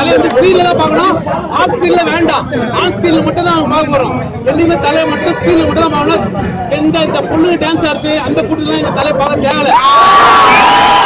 தலையை வந்து ஸ்கிரீன்ல தான் பார்க்கணும், ஆஃப் ஸ்கிரீன்ல வேண்டாம். ஆன் ஸ்கிரீன்ல மட்டும் தான் அவங்க பார்க்க போறோம். என்னைக்குமே தலையை மட்டும் ஸ்கிரீன்ல மட்டும் தான் பார்க்கணும். இந்த பொண்ணுக்கு டான்ஸ் ஆடுது அந்த கூட்டத்துல இந்த தலையை பார்க்க தேவையில்லை.